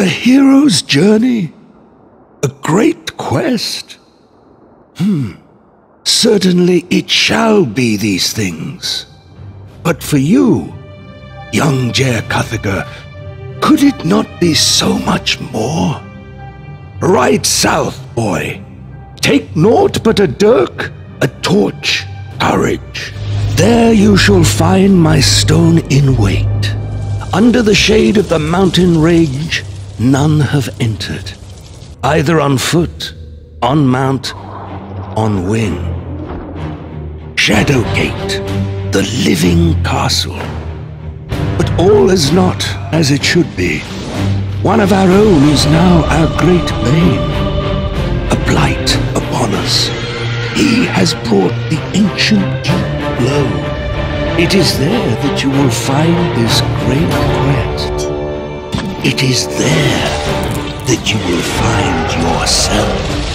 A hero's journey? A great quest? Certainly it shall be these things. But for you, young Jer Cuthager, could it not be so much more? Ride south, boy. Take naught but a dirk, a torch, courage. There you shall find my stone in wait. Under the shade of the mountain range, none have entered. Either on foot, on mount, on wing. Shadowgate, the living castle. But all is not as it should be. One of our own is now our great bane. A blight upon us. He has brought the ancient deep blow. It is there that you will find this great quest. It is there that you will find yourself.